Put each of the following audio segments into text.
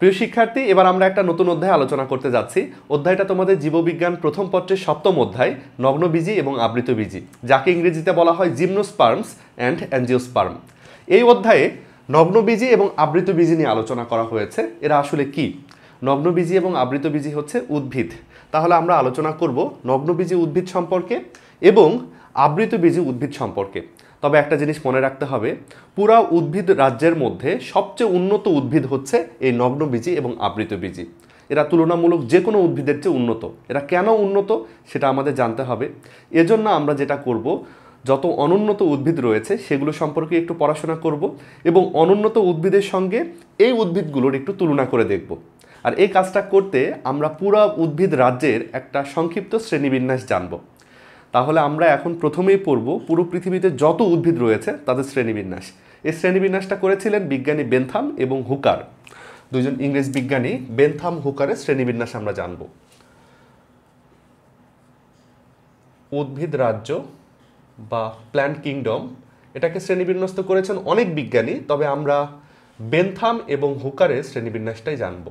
প্রিয় শিক্ষার্থী, এবার আমরা একটা নতুন অধ্যায় আলোচনা করতে যাচ্ছি। অধ্যায়টা তোমাদের জীববিজ্ঞান প্রথম পত্রের ৭ম অধ্যায়, নগ্নবীজি এবং আবৃতবীজি, যাকে ইংরেজিতে বলা হয় জিমনোস্পার্মস অ্যান্ড অ্যাঞ্জিওস্পার্ম। এই অধ্যায়ে নগ্নবীজি এবং আবৃতবীজি নিয়ে আলোচনা করা হয়েছে। এরা আসলে কি? নগ্নবীজি এবং আবৃতবীজি হচ্ছে উদ্ভিদ। তাহলে আমরা আলোচনা করব নগ্নবীজি উদ্ভিদ সম্পর্কে এবং আবৃতবীজি উদ্ভিদ সম্পর্কে। তবে একটা জিনিস মনে রাখতে হবে, পুরা উদ্ভিদ রাজ্যের মধ্যে সবচেয়ে উন্নত উদ্ভিদ হচ্ছে এই নগ্নবীজি এবং আবৃতবীজি। এরা তুলনামূলক যে কোনো উদ্ভিদের চেয়ে উন্নত। এরা কেন উন্নত সেটা আমাদের জানতে হবে। এজন্য আমরা যেটা করব, যত অনুন্নত উদ্ভিদ রয়েছে সেগুলো সম্পর্কে একটু পড়াশোনা করব এবং অনুন্নত উদ্ভিদের সঙ্গে এই উদ্ভিদগুলোর একটু তুলনা করে দেখব। আর এই কাজটা করতে আমরা পুরা উদ্ভিদ রাজ্যের একটা সংক্ষিপ্ত শ্রেণীবিন্যাস জানব। তাহলে আমরা এখন প্রথমেই পড়ব পুরো পৃথিবীতে যত উদ্ভিদ রয়েছে তাদের শ্রেণীবিন্যাস। এই শ্রেণীবিন্যাসটা করেছিলেন বিজ্ঞানী বেন্থাম এবং হুকার, দুইজন ইংরেজ বিজ্ঞানী। বেন্থাম হুকারের শ্রেণীবিন্যাস আমরা জানব। উদ্ভিদ রাজ্য বা প্ল্যান্ট কিংডম, এটাকে শ্রেণীবিন্যস্ত করেছেন অনেক বিজ্ঞানী, তবে আমরা বেন্থাম এবং হুকারের শ্রেণীবিন্যাসটাই জানব।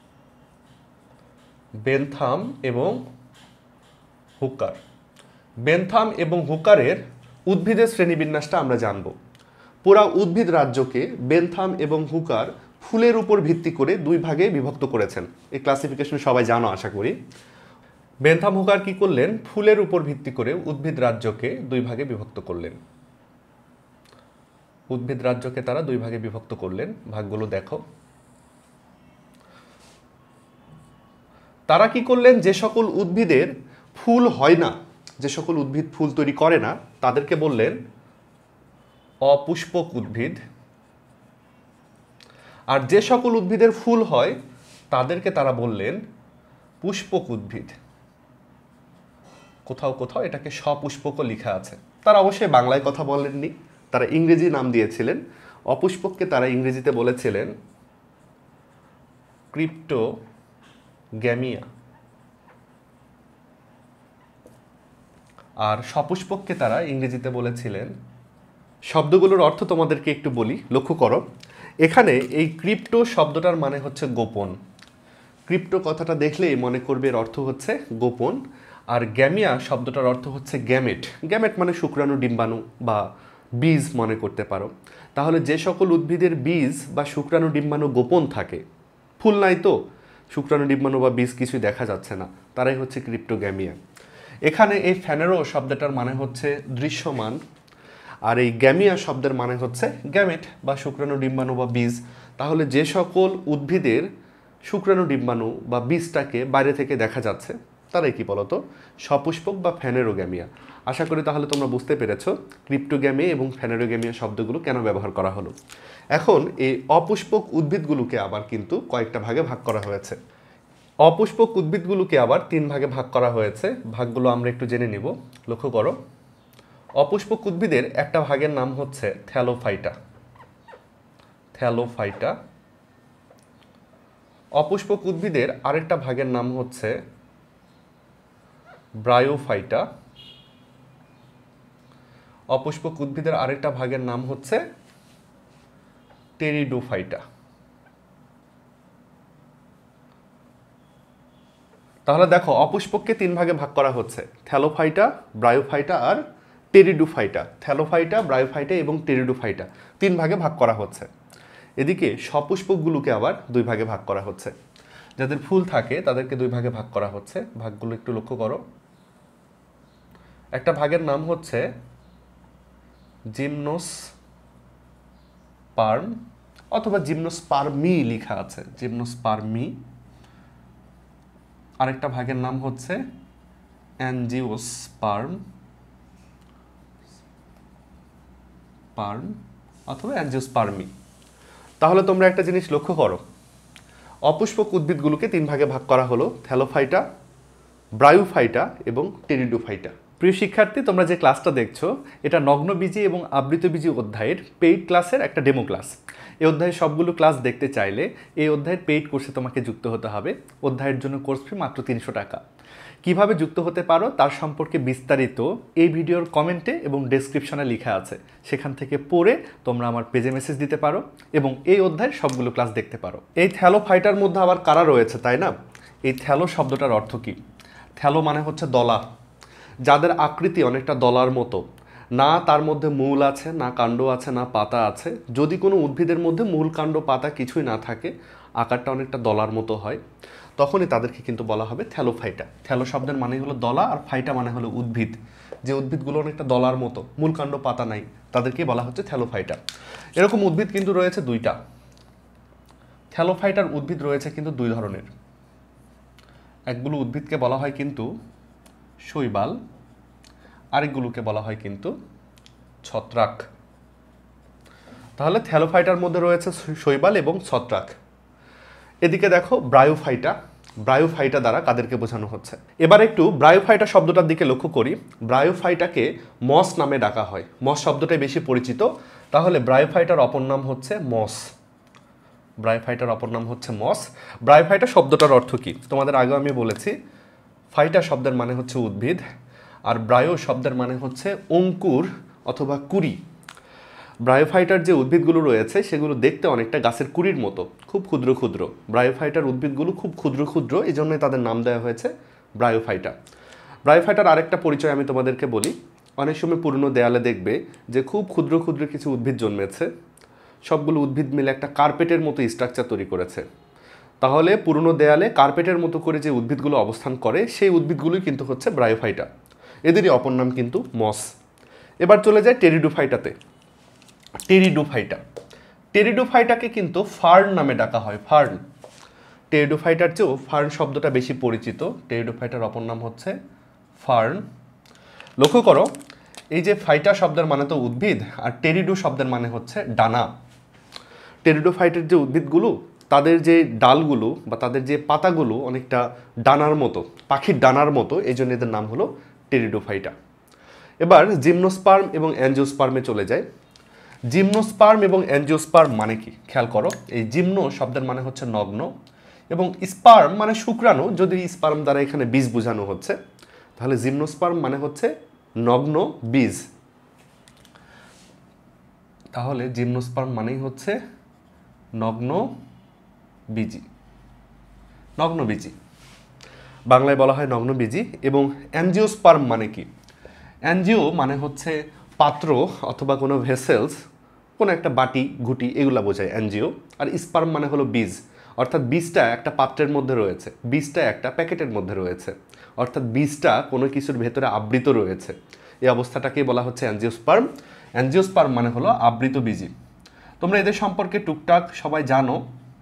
বেন্থাম এবং হুকার। বেন্থাম এবং হুকারের উদ্ভিদের শ্রেণীবিন্যাসটা আমরা জানব। পুরা উদ্ভিদ রাজ্যকে বেন্থাম এবং হুকার ফুলের উপর ভিত্তি করে দুই ভাগে বিভক্ত করেছেন। এই ক্লাসিফিকেশন সবাই জানো আশা করি। বেন্থাম হুকার কি করলেন? ফুলের উপর ভিত্তি করে উদ্ভিদ রাজ্যকে দুই ভাগে বিভক্ত করলেন। উদ্ভিদ রাজ্যকে তারা দুই ভাগে বিভক্ত করলেন। ভাগগুলো দেখো। তারা কি করলেন? যে সকল উদ্ভিদের ফুল হয় না, যে সকল উদ্ভিদ ফুল তৈরি করে না, তাদেরকে বললেন অপুষ্পক উদ্ভিদ। আর যে সকল উদ্ভিদের ফুল হয় তাদেরকে তারা বললেন পুষ্পক উদ্ভিদ। কোথাও কোথাও এটাকে সপুষ্পকও লেখা আছে। তারা অবশ্যই বাংলায় কথা বলেননি, তারা ইংরেজি নাম দিয়েছিলেন। অপুষ্পককে তারা ইংরেজিতে বলেছিলেন ক্রিপ্টোগ্যামিয়া, আর সপুষ্পককে তারা ইংরেজিতে বলেছিলেন। শব্দগুলোর অর্থ তোমাদেরকে একটু বলি, লক্ষ্য করো। এখানে এই ক্রিপ্টো শব্দটার মানে হচ্ছে গোপন। ক্রিপ্টো কথাটা দেখলেই মনে করবে এর অর্থ হচ্ছে গোপন। আর গ্যামিয়া শব্দটার অর্থ হচ্ছে গ্যামেট। গ্যামেট মানে শুক্রাণু, ডিম্বাণু বা বীজ মনে করতে পারো। তাহলে যে সকল উদ্ভিদের বীজ বা শুক্রাণু, ডিম্বাণু গোপন থাকে, ফুল নাই তো শুক্রাণু, ডিম্বাণু বা বীজ কিছুই দেখা যাচ্ছে না, তারাই হচ্ছে ক্রিপ্টোগ্যামিয়া। এখানে এই ফ্যানেরো শব্দটার মানে হচ্ছে দৃশ্যমান, আর এই গ্যামিয়া শব্দের মানে হচ্ছে গ্যামেট বা শুক্রাণু, ডিম্বাণু বা বীজ। তাহলে যে সকল উদ্ভিদের শুক্রাণু, ডিম্বাণু বা বীজটাকে বাইরে থেকে দেখা যাচ্ছে তারাই কি বলতো? সপুষ্পক বা ফ্যানেরোগ্যামিয়া। আশা করি তাহলে তোমরা বুঝতে পেরেছ ক্রিপ্টোগ্যামিয়া এবং ফ্যানেরোগ্যামিয়া শব্দগুলো কেন ব্যবহার করা হলো। এখন এই অপুষ্পক উদ্ভিদগুলোকে আবার কিন্তু কয়েকটা ভাগে ভাগ করা হয়েছে। অপুষ্পক উদ্ভিদগুলোকে আবার 3 ভাগে ভাগ করা হয়েছে। ভাগগুলো আমরা একটু জেনে নিব। লক্ষ্য করো, অপুষ্পক উদ্ভিদের একটা ভাগের নাম হচ্ছে থ্যালোফাইটা। থ্যালোফাইটা। অপুষ্পক উদ্ভিদের আরেকটা ভাগের নাম হচ্ছে ব্রায়োফাইটা। অপুষ্পক উদ্ভিদের আরেকটা ভাগের নাম হচ্ছে টেরিডোফাইটা। তাহলে দেখো, অপুষ্পককে 3 ভাগে ভাগ করা হচ্ছে, থ্যালোফাইটা, ব্রায়োফাইটা আর টেরিডোফাইটা। থ্যালোফাইটা, ব্রায়োফাইটা এবং টেরিডোফাইটা 3 ভাগে ভাগ করা হচ্ছে। এদিকে সপুষ্পকগুলোকে আবার 2 ভাগে ভাগ করা হচ্ছে। যাদের ফুল থাকে তাদেরকে 2 ভাগে ভাগ করা হচ্ছে। ভাগগুলো একটু লক্ষ্য করো। একটা ভাগের নাম হচ্ছে জিমনোস্পার্ম অথবা জিমনোস্পার্মি লেখা আছে, জিমনোস্পার্মি। আরেকটা ভাগের নাম হচ্ছে অ্যাঞ্জিওস্পার্ম অথবা অ্যাঞ্জিওস্পার্মি। তাহলে তোমরা একটা জিনিস লক্ষ্য করো, অপুষ্পক উদ্ভিদগুলোকে 3 ভাগে ভাগ করা হলো, থ্যালোফাইটা, ব্রায়োফাইটা এবং টেরিডোফাইটা। প্রিয় শিক্ষার্থী, তোমরা যে ক্লাসটা দেখছো এটা নগ্নবীজি এবং আবৃতবীজি অধ্যায়ের পেইড ক্লাসের একটা ডেমো ক্লাস। এই অধ্যায়ের সবগুলো ক্লাস দেখতে চাইলে এই অধ্যায়ের পেইড কোর্সে তোমাকে যুক্ত হতে হবে। অধ্যায়ের জন্য কোর্স ফি মাত্র 300 টাকা। কিভাবে যুক্ত হতে পারো তার সম্পর্কে বিস্তারিত এই ভিডিওর কমেন্টে এবং ডেসক্রিপশনে লেখা আছে, সেখান থেকে পড়ে তোমরা আমার পেজে মেসেজ দিতে পারো এবং এই অধ্যায়ের সবগুলো ক্লাস দেখতে পারো। এই থ্যালো ফাইটার মধ্যে আবার কারা রয়েছে, তাই না? এই থ্যালো শব্দটার অর্থ কী? থ্যালো মানে হচ্ছে দলা, যাদের আকৃতি অনেকটা দলার মতো। না তার মধ্যে মূল আছে, না কাণ্ড আছে, না পাতা আছে। যদি কোনো উদ্ভিদের মধ্যে মূল কাণ্ড পাতা কিছুই না থাকে, আকারটা অনেকটা দলার মতো হয়, তখনই তাদেরকে কিন্তু বলা হবে থ্যালোফাইটা। থ্যালো শব্দের মানে হলো দলা, আর ফাইটা মানে হলো উদ্ভিদ। যে উদ্ভিদগুলো অনেকটা দলার মতো, মূল কাণ্ড পাতা নাই, তাদেরকেই বলা হচ্ছে থ্যালোফাইটা। এরকম উদ্ভিদ কিন্তু রয়েছে দুইটা। থ্যালোফাইটার উদ্ভিদ রয়েছে কিন্তু দুই ধরনের। একগুলো উদ্ভিদকে বলা হয় কিন্তু শৈবাল, আরেকগুলোকে বলা হয় কিন্তু ছত্রাক। তাহলে থ্যালোফাইটার মধ্যে রয়েছে শৈবাল এবং ছত্রাক। এদিকে দেখো ব্রায়োফাইটা। ব্রায়োফাইটা দ্বারা কাদেরকে বোঝানো হচ্ছে? এবার একটু ব্রায়োফাইটা শব্দটার দিকে লক্ষ্য করি। ব্রায়োফাইটাকে মস নামে ডাকা হয়। মস শব্দটাই বেশি পরিচিত। তাহলে ব্রায়োফাইটার অপর নাম হচ্ছে মস। ব্রায়োফাইটার অপর নাম হচ্ছে মস। ব্রায়োফাইটা শব্দটার অর্থ কী? তোমাদের আগেও আমি বলেছি, ফাইটা শব্দের মানে হচ্ছে উদ্ভিদ, আর ব্রায়ো শব্দের মানে হচ্ছে অঙ্কুর অথবা কুড়ি। ব্রায়োফাইটার যে উদ্ভিদগুলো রয়েছে সেগুলো দেখতে অনেকটা গাছের কুড়ির মতো, খুব ক্ষুদ্র ক্ষুদ্র। ব্রায়োফাইটার উদ্ভিদগুলো খুব ক্ষুদ্র ক্ষুদ্র, এই জন্যই তাদের নাম দেওয়া হয়েছে ব্রায়োফাইটা। ব্রায়োফাইটার আরেকটা পরিচয় আমি তোমাদেরকে বলি। অনেক সময় পুরনো দেয়ালে দেখবে যে খুব ক্ষুদ্র ক্ষুদ্র কিছু উদ্ভিদ জন্মেছে, সবগুলো উদ্ভিদ মিলে একটা কার্পেটের মতো স্ট্রাকচার তৈরি করেছে। তাহলে পুরনো দেয়ালে কার্পেটের মতো করে যে উদ্ভিদগুলো অবস্থান করে, সেই উদ্ভিদগুলোই কিন্তু হচ্ছে ব্রায়োফাইটা। এদেরই অপর নাম কিন্তু মস। এবার চলে যায় টেরিডোফাইটাতে। টেরিডোফাইটা, টেরিডোফাইটাকে কিন্তু ফার্ন নামে ডাকা হয়। ফার্ন। টেরিডোফাইটার চেয়েও ফার্ন শব্দটা বেশি পরিচিত। টেরিডোফাইটার অপর নাম হচ্ছে ফার্ন। লক্ষ্য করো, এই যে ফাইটা শব্দের মানে তো উদ্ভিদ, আর টেরিডো শব্দের মানে হচ্ছে ডানা। টেরিডোফাইটের যে উদ্ভিদগুলো, তাদের যে ডালগুলো বা তাদের যে পাতাগুলো অনেকটা ডানার মতো, পাখির ডানার মতো, এই জন্য এদের নাম হলো টেরিডোফাইটা। এবার জিমনোস্পার্ম এবং অ্যাঞ্জিওস্পার্মে চলে যায়। জিমনোস্পার্ম এবং অ্যাঞ্জিওস্পার্ম মানে কি খেয়াল করো। এই জিমনো শব্দের মানে হচ্ছে নগ্ন, এবং স্পার্ম মানে শুক্রাণু, যদি স্পার্ম দ্বারা এখানে বীজ বোঝানো হচ্ছে, তাহলে জিমনোস্পার্ম মানে হচ্ছে নগ্ন বীজ। তাহলে জিমনোস্পার্ম মানেই হচ্ছে নগ্ন বীজি, নগ্ন বীজি, বাংলায় বলা হয় নগ্ন বীজি। এবং অ্যাঞ্জিওস্পার্ম মানে কি? অ্যাঞ্জিও মানে হচ্ছে পাত্র অথবা কোনো ভেসেলস, কোনো একটা বাটি ঘুটি, এগুলা বোঝায় অ্যাঞ্জিও। আর স্পার্ম মানে হলো বীজ, অর্থাৎ বীজটা একটা পাত্রের মধ্যে রয়েছে, বীজটা একটা প্যাকেটের মধ্যে রয়েছে, অর্থাৎ বীজটা কোনো কিছুর ভেতরে আবৃত রয়েছে। এই অবস্থাটাকেই বলা হচ্ছে অ্যাঞ্জিওস্পার্ম। অ্যাঞ্জিওস্পার্ম মানে হলো আবৃত বীজি। তোমরা এদের সম্পর্কে টুকটাক সবাই জানো।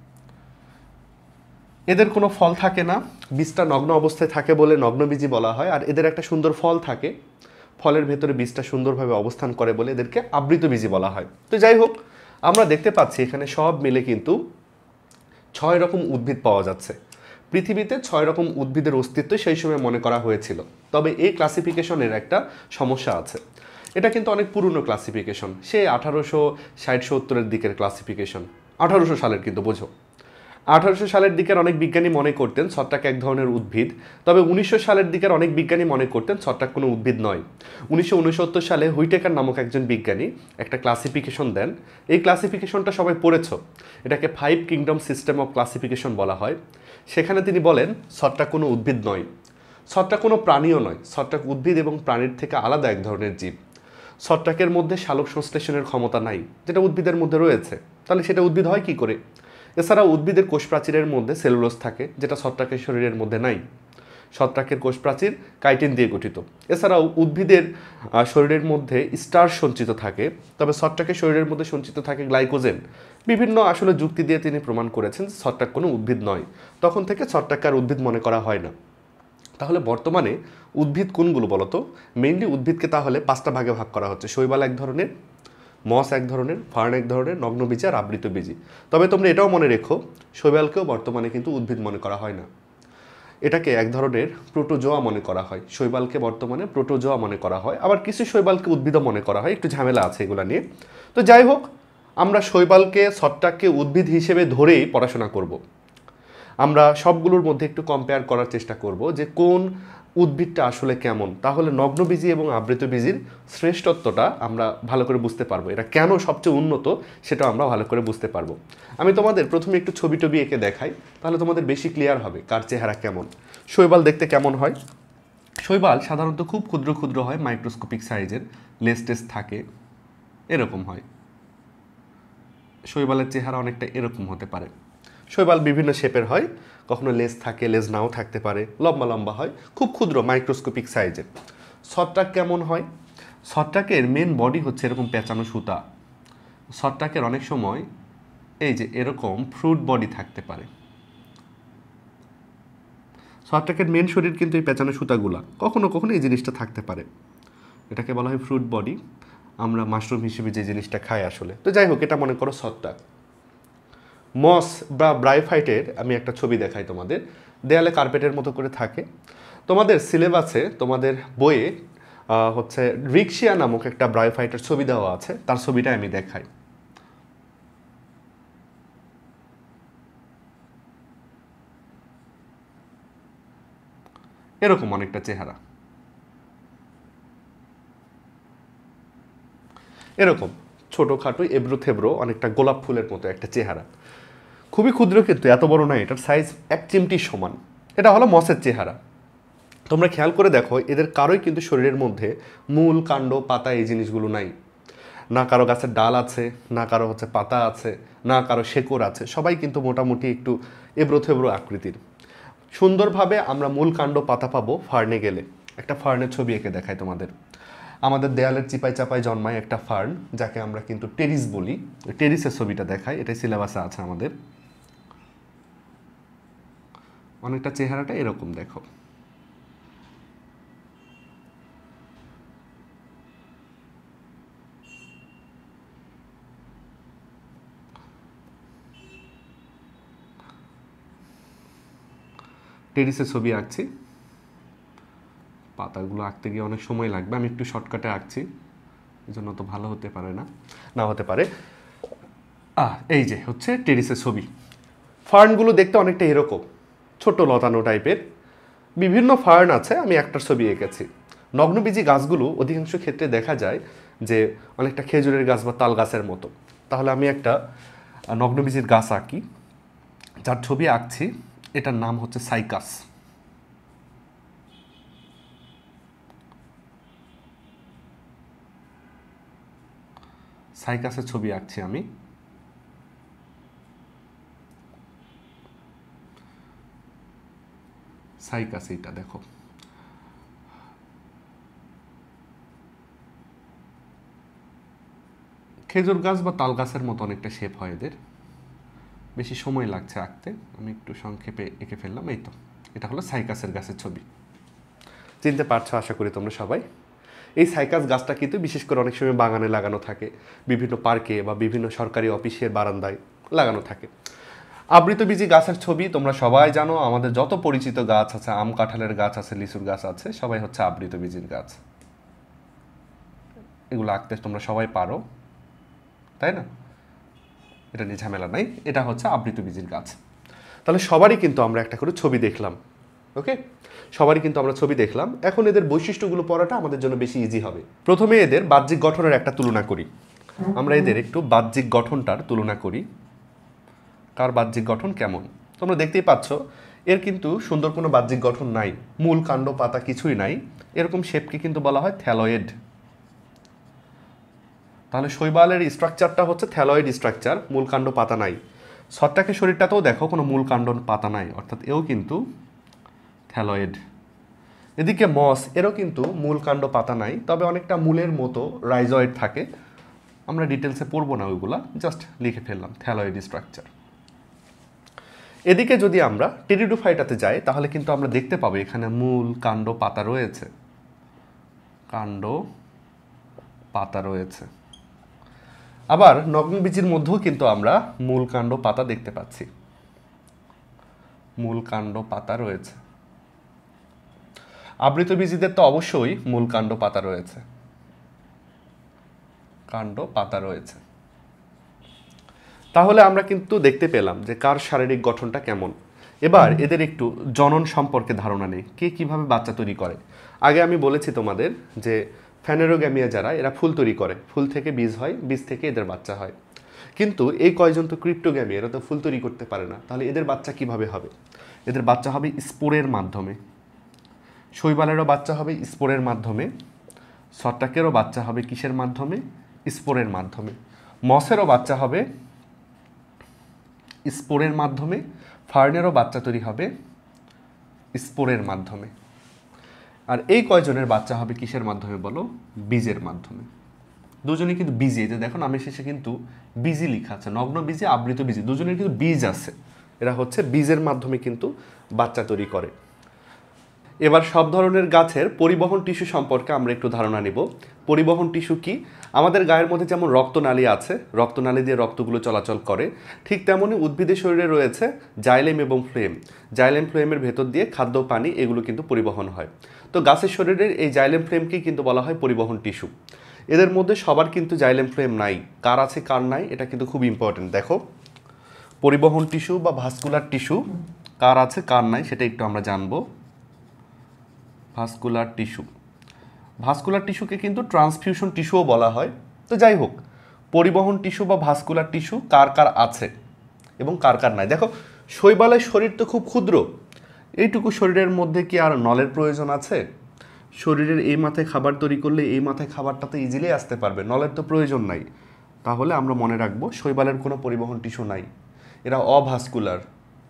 এদের কোনো ফল থাকে না, বীজটা নগ্ন অবস্থায় থাকে বলে নগ্নবীজি বলা হয়। আর এদের একটা সুন্দর ফল থাকে, ফলের ভেতরে বীজটা সুন্দরভাবে অবস্থান করে বলে এদেরকে আবৃতবীজি বলা হয়। তো যাই হোক, আমরা দেখতে পাচ্ছি এখানে সব মিলে কিন্তু 6 রকম উদ্ভিদ পাওয়া যাচ্ছে। পৃথিবীতে 6 রকম উদ্ভিদের অস্তিত্ব সেই সময় মনে করা হয়েছিল। তবে এই ক্লাসিফিকেশনের একটা সমস্যা আছে। এটা কিন্তু অনেক পুরনো ক্লাসিফিকেশন, সে 1860-70-এর দিকের ক্লাসিফিকেশন। 1800 সালের কিন্তু, বোঝো। 1800 সালের দিকের অনেক বিজ্ঞানী মনে করতেন ছত্রাক এক ধরনের উদ্ভিদ। তবে 1900 সালের দিকের অনেক বিজ্ঞানী মনে করতেন ছত্রাক কোনো উদ্ভিদ নয়। 1969 সালে হুইটেকার নামক একজন বিজ্ঞানী একটা ক্লাসিফিকেশন দেন। এই ক্লাসিফিকেশনটা সবাই পড়েছ। এটাকে 5 কিংডম সিস্টেম অফ ক্লাসিফিকেশন বলা হয়। সেখানে তিনি বলেন ছত্রাক কোনো উদ্ভিদ নয়, ছত্রাক কোনো প্রাণীও নয়, ছত্রাক উদ্ভিদ এবং প্রাণীর থেকে আলাদা এক ধরনের জীব। ছত্রাকের মধ্যে সালোক সংশ্লেষণের ক্ষমতা নাই, যেটা উদ্ভিদের মধ্যে রয়েছে। তাহলে সেটা উদ্ভিদ হয় কি করে? এছাড়াও উদ্ভিদের কোষপ্রাচীরের মধ্যে সেলুলোজ থাকে, যেটা ছত্রাকের শরীরের মধ্যে নাই। ছত্রাকের কোষপ্রাচীর কাইটিন দিয়ে গঠিত। এছাড়াও উদ্ভিদের শরীরের মধ্যে স্টার্চ সঞ্চিত থাকে, তবে ছত্রাকের শরীরের মধ্যে সঞ্চিত থাকে গ্লাইকোজেন। বিভিন্ন আসলে যুক্তি দিয়ে তিনি প্রমাণ করেছেন ছত্রাক কোনো উদ্ভিদ নয়। তখন থেকে ছত্রাককে আর উদ্ভিদ মনে করা হয় না। তাহলে বর্তমানে উদ্ভিদ কোনগুলো বলতো? মেইনলি উদ্ভিদকে তাহলে 5টা ভাগে ভাগ করা হচ্ছে। শৈবাল এক ধরনের, মস এক ধরনের, ফার্ন এক ধরনের, নগ্নবীজি আর আবৃতবীজি। তবে তোমরা এটাও মনে রেখো, শৈবালকেও বর্তমানে কিন্তু উদ্ভিদ মনে করা হয় না। এটাকে এক ধরনের প্রোটোজোয়া মনে করা হয়, শৈবালকে বর্তমানে প্রোটোজোয়া মনে করা হয়, আবার কিছু শৈবালকে উদ্ভিদও মনে করা হয়, একটু ঝামেলা আছে এগুলো নিয়ে। তো যাই হোক, আমরা শৈবালকে ছত্রাককে উদ্ভিদ হিসেবে ধরেই পড়াশোনা করব। আমরা সবগুলোর মধ্যে একটু কম্পেয়ার করার চেষ্টা করব যে কোন উদ্ভিদটা আসলে কেমন, তাহলে নগ্নবীজি এবং আবৃতবীজির শ্রেষ্ঠত্বটা আমরা ভালো করে বুঝতে পারবো, এটা কেন সবচেয়ে উন্নত সেটা আমরা ভালো করে বুঝতে পারবো। আমি তোমাদের প্রথমে একটু ছবি টবি এঁকে দেখাই, তাহলে তোমাদের বেশি ক্লিয়ার হবে কার চেহারা কেমন। শৈবাল দেখতে কেমন হয়? শৈবাল সাধারণত খুব ক্ষুদ্র ক্ষুদ্র হয়, মাইক্রোস্কোপিক সাইজের, লেস টেস থাকে, এরকম হয়। শৈবালের চেহারা অনেকটা এরকম হতে পারে। শৈবাল বিভিন্ন শেপের হয়, কখনো লেজ থাকে, লেজ নাও থাকতে পারে, লম্বা লম্বা হয়, খুব ক্ষুদ্র মাইক্রোস্কোপিক সাইজের। ছত্রাক কেমন হয়? ছত্রাকের মেন বডি হচ্ছে এরকম পেঁচানো সুতা। ছত্রাকের অনেক সময় এই যে এরকম ফ্রুট বডি থাকতে পারে। ছত্রাকের মেন শরীর কিন্তু এই পেঁচানো সুতাগুলা, কখনো কখনো এই জিনিসটা থাকতে পারে, এটাকে বলা হয় ফ্রুট বডি। আমরা মাশরুম হিসেবে যে জিনিসটা খাই আসলে। তো যাই হোক, এটা মনে করো ছত্রাক। মস বা ব্রায়োফাইটের আমি একটা ছবি দেখাই তোমাদের, দেয়ালে কার্পেটের মতো করে থাকে। তোমাদের সিলেবাসে, তোমাদের বইয়ে হচ্ছে রিক্সিয়া নামক একটা ব্রায়োফাইটের ছবি দেওয়া আছে, তার ছবিটা আমি দেখাই। এরকম অনেকটা চেহারা, এরকম ছোটোখাটো এবড়ো থেবড়ো অনেকটা গোলাপ ফুলের মতো একটা চেহারা, খুবই ক্ষুদ্র কিন্তু এত বড় নয়, এটার সাইজ এক চিমটির সমান। এটা হলো মসের চেহারা। তোমরা খেয়াল করে দেখো, এদের কারোই কিন্তু শরীরের মধ্যে মূল, কাণ্ড, পাতা এই জিনিসগুলো নাই। না কারো গাছের ডাল আছে, না কারো হচ্ছে পাতা আছে, না কারো শেকড় আছে, সবাই কিন্তু মোটামুটি একটু এবড়ো থেবড়ো আকৃতির। সুন্দরভাবে আমরা মূল, কাণ্ড, পাতা পাবো ফার্নে গেলে। একটা ফার্নের ছবি এঁকে দেখাই তোমাদের। আমাদের দেয়ালের চিপায় চাপায় জন্মায় একটা ফার্ন, যাকে আমরা কিন্তু টেরিস বলি। টেরিসের ছবিটা দেখাই, এটাই সিলেবাসে আছে আমাদের। অনেকটা চেহারাটা এরকম দেখো। টেরিসের ছবি আঁকছি, পাতাগুলো আঁকতে গিয়ে অনেক সময় লাগবে, আমি একটু শর্টকাটে আঁকছি, এই জন্য তো ভালো হতে পারে না, না হতে পারে। এই যে হচ্ছে টেরিসের ছবি। ফার্নগুলো দেখতে অনেকটা এরকম, ছোট লতানো টাইপের। বিভিন্ন ফার্ন আছে, আমি একটার ছবি এঁকেছি। নগ্নবীজি গাছগুলো অধিকাংশ ক্ষেত্রে দেখা যায় যে অনেকটা খেজুরের গাছ বা তাল গাছের মতো। তাহলে আমি একটা নগ্নবীজির গাছ আঁকি, যার ছবি আঁকছি, এটার নাম হচ্ছে সাইকাস। সাইকাসের ছবি আঁকছি আমি। সাইকাস, এইটা দেখো। খেজুর গাছ বা তাল গাছের মতো অনেকটা শেপ হয় এদের, বেশি সময় লাগছে আঁকতে, আমি একটু সংক্ষেপে এঁকে ফেললাম। এই তো, এটা হলো সাইকাসের গাছের ছবি। চিনতে পারছো আশা করি তোমরা সবাই। এই সাইকাস গাছটা কিন্তু বিশেষ করে অনেক সময় বাগানে লাগানো থাকে, বিভিন্ন পার্কে বা বিভিন্ন সরকারি অফিসের বারান্দায় লাগানো থাকে। আবৃতবীজি গাছের ছবি তোমরা সবাই জানো, আমাদের যত পরিচিত গাছ আছে, আম কাঁঠালের গাছ আছে, লিচুর গাছ আছে, সবাই হচ্ছে আবৃতবীজির গাছ। এগুলো আঁকতে তোমরা সবাই পারো, তাই না? এটা নিয়ে ঝামেলা নাই, এটা হচ্ছে আবৃতবীজির গাছ। তাহলে সবারই কিন্তু আমরা একটা করে ছবি দেখলাম, ওকে? সবারই কিন্তু আমরা ছবি দেখলাম। এখন এদের বৈশিষ্ট্যগুলো পড়াটা আমাদের জন্য বেশি ইজি হবে। প্রথমে এদের বাহ্যিক গঠনের একটা তুলনা করি। আমরা এদের একটু বাহ্যিক গঠনটার তুলনা করি, কার বাহ্যিক গঠন কেমন। তোমরা দেখতেই পাচ্ছ, এর কিন্তু সুন্দর কোনো বাহ্যিক গঠন নাই, মূল, কাণ্ড, পাতা কিছুই নাই। এরকম শেপকে কিন্তু বলা হয় থ্যালয়েড। তাহলে শৈবালের স্ট্রাকচারটা হচ্ছে থ্যালয়েড স্ট্রাকচার, মূল, কাণ্ড, পাতা নাই। ছত্রাকের শরীরটাতেও দেখো কোনো মূল, কাণ্ড, পাতা নাই, অর্থাৎ এও কিন্তু থ্যালয়েড। এদিকে মস, এরও কিন্তু মূল, কাণ্ড, পাতা নাই, তবে অনেকটা মূলের মতো রাইজয়েড থাকে। আমরা ডিটেলসে পড়বো না ওইগুলা, জাস্ট লিখে ফেললাম থ্যালয়েড স্ট্রাকচার। এদিকে যদি আমরা টেরিডোফাইটাতে যাই, তাহলে কিন্তু আমরা দেখতে পাবো এখানে মূল, কাণ্ড, পাতা রয়েছে, কাণ্ড, পাতা রয়েছে। আবার নগ্নবীজির মধ্যেও কিন্তু আমরা মূল, কাণ্ড, পাতা দেখতে পাচ্ছি, মূল, কাণ্ড, পাতা রয়েছে। আবৃতবীজীদের তো অবশ্যই মূল কাণ্ড পাতা রয়েছে, কাণ্ড পাতা রয়েছে। তাহলে আমরা কিন্তু দেখতে পেলাম যে কার শারীরিক গঠনটা কেমন। এবার এদের একটু জনন সম্পর্কে ধারণা নেই, কে কিভাবে বাচ্চা তৈরি করে। আগে আমি বলেছি তোমাদের যে ফ্যানেরোগ্যামিয়া যারা, এরা ফুল তৈরি করে, ফুল থেকে বীজ হয়, বীজ থেকে এদের বাচ্চা হয়। কিন্তু এই কয়জন তো ক্রিপ্টোগ্যামি, এরা তো ফুল তৈরি করতে পারে না, তাহলে এদের বাচ্চা কিভাবে হবে? এদের বাচ্চা হবে স্পোরের মাধ্যমে। শৈবালেরও বাচ্চা হবে স্পোরের মাধ্যমে, ছত্রাকেরও বাচ্চা হবে কিসের মাধ্যমে? স্পোরের মাধ্যমে। মসেরও বাচ্চা হবে স্পোরের মাধ্যমে, ফার্নেরও বাচ্চা তৈরি হবে স্পোরের মাধ্যমে। আর এই কয়জনের বাচ্চা হবে কিসের মাধ্যমে বলো? বীজের মাধ্যমে। দুজনে কিন্তু বীজে, যে দেখো নামের শেষে কিন্তু বীজি লেখা আছে, নগ্ন বীজে, আবৃত বীজে, দুজনের কিন্তু বীজ আছে। এরা হচ্ছে বীজের মাধ্যমে কিন্তু বাচ্চা তৈরি করে। এবার সব ধরনের গাছের পরিবহন টিস্যু সম্পর্কে আমরা একটু ধারণা নিব। পরিবহন টিস্যু কি? আমাদের গায়ের মধ্যে যেমন রক্তনালী আছে, রক্তনালী দিয়ে রক্তগুলো চলাচল করে, ঠিক তেমনই উদ্ভিদের শরীরে রয়েছে জাইলেম এবং ফ্লোয়েম। জাইলেম ফ্লোয়েমের ভেতর দিয়ে খাদ্য, পানি এগুলো কিন্তু পরিবহন হয়। তো গাছের শরীরের এই জাইলেম ফ্লোয়েমকেই কিন্তু বলা হয় পরিবহন টিস্যু। এদের মধ্যে সবার কিন্তু জাইলেম ফ্লোয়েম নাই, কার আছে কার নাই এটা কিন্তু খুব ইম্পর্টেন্ট। দেখো পরিবহন টিস্যু বা ভাস্কুলার টিস্যু কার আছে কার নাই সেটা একটু আমরা জানবো। ভাস্কুলার টিস্যু, ভাস্কুলার টিস্যুকে কিন্তু ট্রান্সফিউশন টিস্যুও বলা হয়। তো যাই হোক, পরিবহন টিস্যু বা ভাস্কুলার টিস্যু কার কার আছে এবং কার কার নাই। দেখো শৈবালের শরীর তো খুব ক্ষুদ্র, এইটুকু শরীরের মধ্যে কি আর নলের প্রয়োজন আছে? শরীরের এই মাথায় খাবার তৈরি করলে এই মাথায় খাবারটা তো ইজিলি আসতে পারবে, নলের তো প্রয়োজন নাই। তাহলে আমরা মনে রাখবো শৈবালের কোনো পরিবহন টিস্যু নাই, এরা অভাস্কুলার।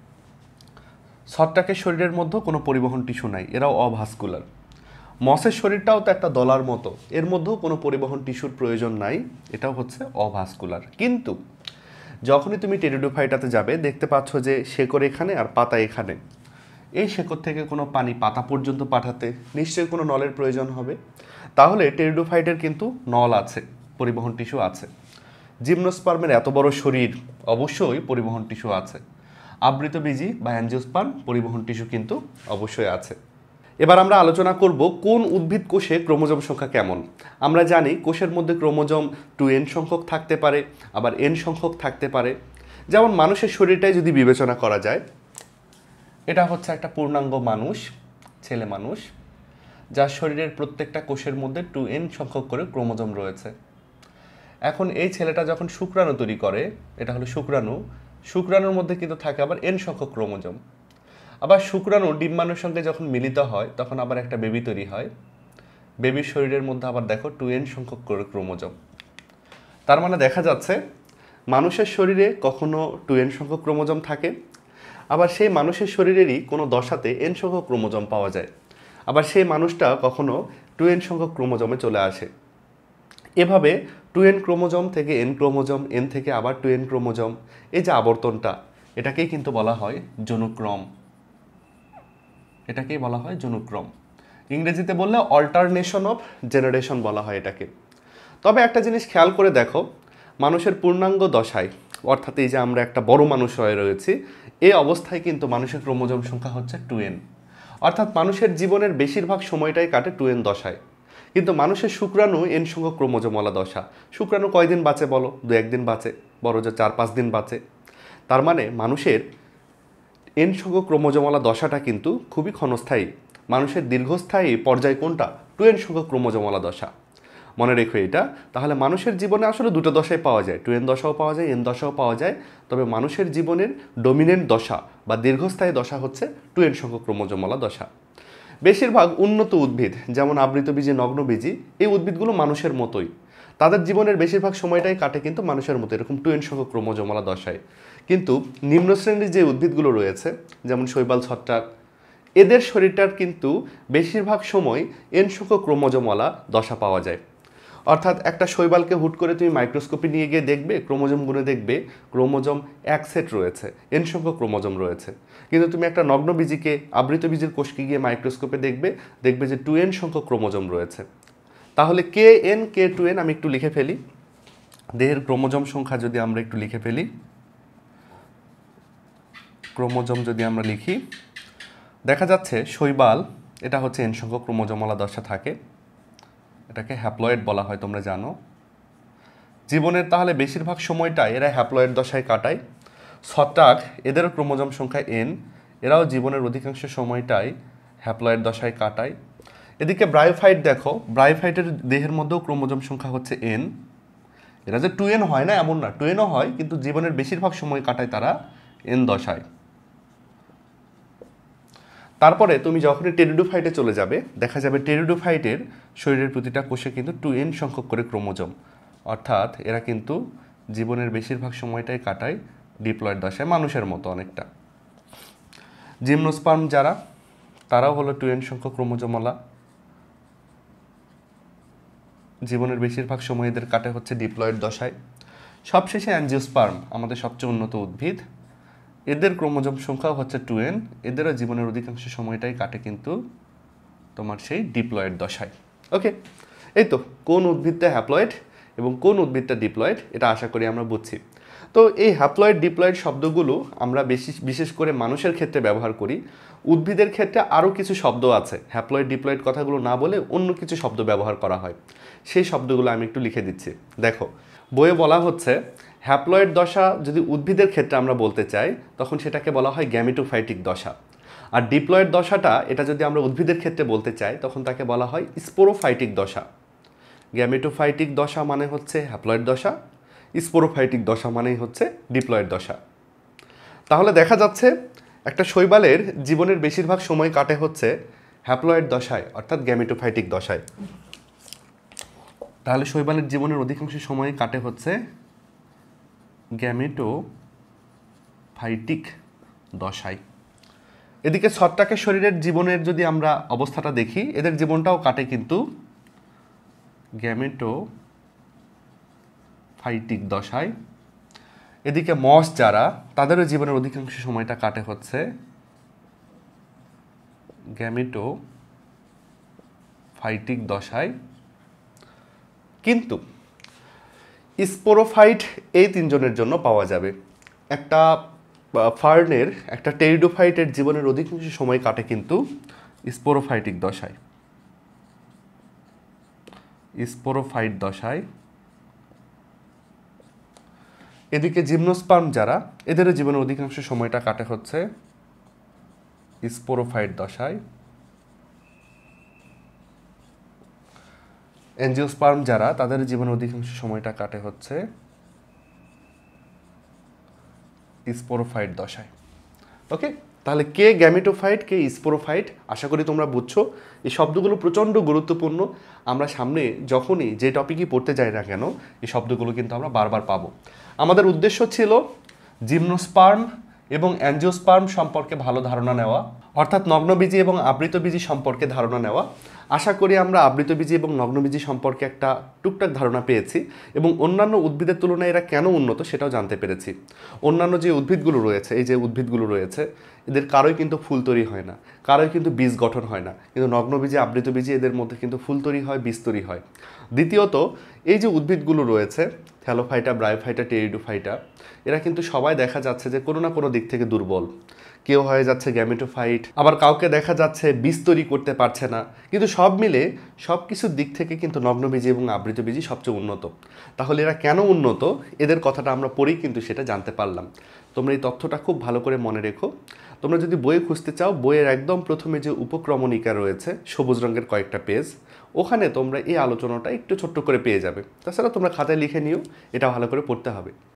ছত্রাকের শরীরের মধ্যেও কোনো পরিবহন টিস্যু নাই, এরাও অভাস্কুলার। মসের শরীরটাও তো একটা দলার মতো, এর মধ্যেও কোনো পরিবহন টিস্যুর প্রয়োজন নাই, এটাও হচ্ছে অভাস্কুলার। কিন্তু যখনই তুমি টেরিডোফাইটাতে যাবে দেখতে পাচ্ছ যে শেকড় এখানে আর পাতা এখানে। এই শেকড় থেকে কোনো পানি পাতা পর্যন্ত পাঠাতে নিশ্চয়ই কোনো নলের প্রয়োজন হবে। তাহলে টেরিডোফাইটের কিন্তু নল আছে, পরিবহন টিস্যু আছে। জিমনোস্পার্মের এত বড় শরীর, অবশ্যই পরিবহন টিস্যু আছে। আবৃতবীজী বা অ্যাঞ্জিওস্পার্ম পরিবহন টিস্যু কিন্তু অবশ্যই আছে। এবার আমরা আলোচনা করব কোন উদ্ভিদ কোষে ক্রোমোজোম সংখ্যা কেমন। আমরা জানি কোষের মধ্যে ক্রোমোজোম 2n সংখ্যক থাকতে পারে, আবার n সংখ্যক থাকতে পারে। যেমন মানুষের শরীরটাই যদি বিবেচনা করা যায়, এটা হচ্ছে একটা পূর্ণাঙ্গ মানুষ, ছেলে মানুষ, যার শরীরের প্রত্যেকটা কোষের মধ্যে 2n সংখ্যক করে ক্রোমোজোম রয়েছে। এখন এই ছেলেটা যখন শুক্রাণু তৈরি করে, এটা হলো শুক্রাণু, শুক্রাণুর মধ্যে কিন্তু থাকে আবার n সংখ্যক ক্রোমোজোম। আবার শুক্রাণু ডিম্বাণুর সঙ্গে যখন মিলিত হয় তখন আবার একটা বেবি তৈরি হয়, বেবির শরীরের মধ্যে আবার দেখো 2n সংখ্যক করে ক্রোমোজোম। তার মানে দেখা যাচ্ছে মানুষের শরীরে কখনো 2n সংখ্যক ক্রোমোজোম থাকে, আবার সেই মানুষের শরীরেরই কোনো দশাতে n সংখ্যক ক্রোমোজোম পাওয়া যায়, আবার সেই মানুষটা কখনো 2n সংখ্যক ক্রোমোজোমে চলে আসে। এভাবে 2n ক্রোমোজোম থেকে n ক্রোমোজোম, n থেকে আবার 2n ক্রোমোজোম, এই যে আবর্তনটা, এটাকেই কিন্তু বলা হয় যৌনক্রম। এটাকেই বলা হয় যৌনক্রম। ইংরেজিতে বললে অল্টারনেশন অফ জেনারেশন বলা হয় এটাকে। তবে একটা জিনিস খেয়াল করে দেখো, মানুষের পূর্ণাঙ্গ দশায়, অর্থাৎ এই যে আমরা একটা বড় মানুষ হয়ে রয়েছি, এই অবস্থায় কিন্তু মানুষের ক্রোমোজোম সংখ্যা হচ্ছে 2n। অর্থাৎ মানুষের জীবনের বেশিরভাগ সময়টাই কাটে 2n দশায়। কিন্তু মানুষের শুক্রাণু n সংখ্যক ক্রোমোজোমওয়ালা দশা। শুক্রাণু কয়দিন বাঁচে বলো? 2-1 দিন বাঁচে, বড় যে 4-5 দিন বাঁচে। তার মানে মানুষের n সংখ্যক ক্রোমোজোমওয়ালা দশাটা কিন্তু খুবই ক্ষণস্থায়ী। মানুষের দীর্ঘস্থায়ী পর্যায় কোনটা? 2n সংখ্যক ক্রোমোজোমওয়ালা দশা। মনে রেখো এটা। তাহলে মানুষের জীবনে আসলে দুটো দশাই পাওয়া যায়, 2n দশাও পাওয়া যায়, n দশাও পাওয়া যায়। তবে মানুষের জীবনের ডমিনেন্ট দশা বা দীর্ঘস্থায়ী দশা হচ্ছে 2n সংখ্যক ক্রোমোজোমওয়ালা দশা। বেশিরভাগ উন্নত উদ্ভিদ যেমন আবৃতবীজী, নগ্নবীজী, এই উদ্ভিদগুলো মানুষের মতোই, তাদের জীবনের বেশিরভাগ সময়টাই কাটে কিন্তু মানুষের মতো এরকম 2n সংখ্যক ক্রোমোজোমওয়ালা দশায়। কিন্তু নিম্ন শ্রেণীর যে উদ্ভিদগুলো রয়েছে যেমন শৈবাল, ছত্রাক, এদের শরীরটার কিন্তু বেশিরভাগ সময় n সংখ্যক ক্রোমোজোমওয়ালা দশা পাওয়া যায়। অর্থাৎ একটা শৈবালকে হুট করে তুমি মাইক্রোস্কোপে নিয়ে গিয়ে দেখবে, ক্রোমোজোম গুনে দেখবে ক্রোমোজোম 1 সেট রয়েছে, n সংখ্যক ক্রোমোজোম রয়েছে। কিন্তু তুমি একটা নগ্নবীজীকে, আবৃতবীজীর কোষকে গিয়ে মাইক্রোস্কোপে দেখবে যে 2n সংখ্যক ক্রোমোজোম রয়েছে। তাহলে kn k2n আমি একটু লিখে ফেলি, দেহের ক্রোমোজোম সংখ্যা যদি আমরা একটু লিখে ফেলি, ক্রোমোজোম যদি আমরা লিখি, দেখা যাচ্ছে শৈবাল এটা হচ্ছে এন সংখ্যক ক্রোমোজোমওয়ালা দশা থাকে, এটাকে হ্যাপ্লয়েড বলা হয়, তোমরা জানো। জীবনের তাহলে বেশিরভাগ সময়টাই এরা হ্যাপ্লয়েড দশায় কাটায়। ছত্রাক, এদেরও ক্রোমোজোম সংখ্যা এন, এরাও জীবনের অধিকাংশ সময়টাই হ্যাপ্লয়েড দশায় কাটায়। এদিকে ব্রায়োফাইট দেখো, ব্রায়োফাইটের দেহের মধ্যেও ক্রোমোজোম সংখ্যা হচ্ছে এন। এরা যে 2n হয় না এমন না, 2nও হয়, কিন্তু জীবনের বেশিরভাগ সময় কাটায় তারা এন দশায়। তারপরে তুমি যখনই টেরিডোফাইটে চলে যাবে, দেখা যাবে টেরিডোফাইটের শরীরের প্রতিটা কোষে কিন্তু 2n সংখ্যক করে ক্রোমোজোম, অর্থাৎ এরা কিন্তু জীবনের বেশিরভাগ সময়টাই কাটায় ডিপ্লয়েড দশায়, মানুষের মতো অনেকটা। জিমনোস্পার্ম যারা, তারাও হলো 2n সংখ্যক ক্রোমোজোমওয়ালা, জীবনের বেশিরভাগ সময় এদের কাটে হচ্ছে ডিপ্লয়েড দশায়। সবশেষে অ্যাঞ্জিওস্পার্ম, আমাদের সবচেয়ে উন্নত উদ্ভিদ, এদের ক্রোমোজোম সংখ্যাও হচ্ছে 2n, এদেরও জীবনের অধিকাংশ সময়টাই কাটে কিন্তু তোমার সেই ডিপ্লয়েড দশায়। ওকে, এই তো কোন উদ্ভিদটা হ্যাপ্লয়েড এবং কোন উদ্ভিদটা ডিপ্লয়েড, এটা আশা করি আমরা বুঝছি। তো এই হ্যাপ্লয়েড ডিপ্লয়েড শব্দগুলো আমরা বিশেষ করে মানুষের ক্ষেত্রে ব্যবহার করি। উদ্ভিদের ক্ষেত্রে আরও কিছু শব্দ আছে, হ্যাপ্লয়েড ডিপ্লয়েড কথাগুলো না বলে অন্য কিছু শব্দ ব্যবহার করা হয়, সেই শব্দগুলো আমি একটু লিখে দিচ্ছি। দেখো, বইয়ে বলা হচ্ছে হ্যাপ্লয়েড দশা যদি উদ্ভিদের ক্ষেত্রে আমরা বলতে চাই, তখন সেটাকে বলা হয় গ্যামিটোফাইটিক দশা। আর ডিপ্লয়েড দশাটা, এটা যদি আমরা উদ্ভিদের ক্ষেত্রে বলতে চাই, তখন তাকে বলা হয় স্পোরোফাইটিক দশা। গ্যামেটোফাইটিক দশা মানে হচ্ছে হ্যাপ্লয়েড দশা, স্পোরোফাইটিক দশা মানেই হচ্ছে ডিপ্লয়েড দশা। তাহলে দেখা যাচ্ছে একটা শৈবালের জীবনের বেশিরভাগ সময় কাটে হচ্ছে হ্যাপ্লয়েড দশায়, অর্থাৎ গ্যামেটোফাইটিক দশায়। তাহলে শৈবালের জীবনের অধিকাংশ সময় কাটে হচ্ছে গ্যামেটোফাইটিক দশায়। এদিকে ছত্রাকের শরীরের জীবনের যদি আমরা অবস্থাটা দেখি, এদের জীবনটাও কাটে কিন্তু গ্যামেটোফাইটিক দশায়। এদিকে মস যারা, তাদেরও জীবনের অধিকাংশ সময়টা কাটে হচ্ছে গ্যামেটোফাইটিক দশায়। কিন্তু স্পোরোফাইট এই তিনজনের জন্য পাওয়া যাবে। একটা ফার্নের, একটা টেরিডোফাইটের জীবনের অধিকাংশ সময় কাটে কিন্তু স্পোরোফাইটিক দশায়, স্পোরোফাইট দশায়। এদিকে জিমনোস্পার্ম যারা, এদেরও জীবনের অধিকাংশ সময়টা কাটে হচ্ছে স্পোরোফাইট দশায়। এনজিওস্পার্ম যারা, তাদের জীবনের অধিকাংশ সময়টা কাটে হচ্ছে স্পোরোফাইট দশায়। ওকে, তাহলে কে গ্যামেটোফাইট, কে স্পোরোফাইট, আশা করি তোমরা বুঝছো। এই শব্দগুলো প্রচণ্ড গুরুত্বপূর্ণ। আমরা সামনে যখনই যে টপিকই পড়তে যাই না কেন, এই শব্দগুলো কিন্তু আমরা বারবার পাবো। আমাদের উদ্দেশ্য ছিল জিমনোস্পার্ম এবং অ্যাঞ্জিওস্পার্ম সম্পর্কে ভালো ধারণা নেওয়া, অর্থাৎ নগ্নবীজি এবং আবৃতবীজি সম্পর্কে ধারণা নেওয়া। আশা করি আমরা আবৃতবীজি এবং নগ্নবীজি সম্পর্কে একটা টুকটাক ধারণা পেয়েছি এবং অন্যান্য উদ্ভিদের তুলনায় এরা কেন উন্নত সেটাও জানতে পেরেছি। অন্যান্য যে উদ্ভিদগুলো রয়েছে, এই যে উদ্ভিদগুলো রয়েছে, এদের কারোই কিন্তু ফুল তৈরি হয় না, কারোই কিন্তু বীজ গঠন হয় না, কিন্তু নগ্নবীজি আবৃতবীজি এদের মধ্যে কিন্তু ফুল তৈরি হয়, বীজ তৈরি হয়। দ্বিতীয়ত, এই যে উদ্ভিদগুলো রয়েছে, থ্যালোফাইটা, ব্রায়োফাইটা, টেরিডোফাইটা, এরা কিন্তু সবাই দেখা যাচ্ছে যে কোনো না কোনো দিক থেকে দুর্বল। কেউ হয়ে যাচ্ছে গ্যামেটোফাইট, আবার কাউকে দেখা যাচ্ছে বীজ তৈরি করতে পারছে না, কিন্তু সব মিলে সব কিছুর দিক থেকে কিন্তু নগ্নবীজি এবং আবৃতবীজি সবচেয়ে উন্নত। তাহলে এরা কেন উন্নত, এদের কথাটা আমরা পড়েই কিন্তু সেটা জানতে পারলাম। তোমরা এই তথ্যটা খুব ভালো করে মনে রেখো। তোমরা যদি বই খুঁজতে চাও, বইয়ের একদম প্রথমে যে উপক্রমণিকা রয়েছে, সবুজ রঙের কয়েকটা পেজ, ওখানে তোমরা এই আলোচনাটা একটু ছোট্ট করে পেয়ে যাবে। তাছাড়া তোমরা খাতায় লিখে নিও, এটা ভালো করে পড়তে হবে।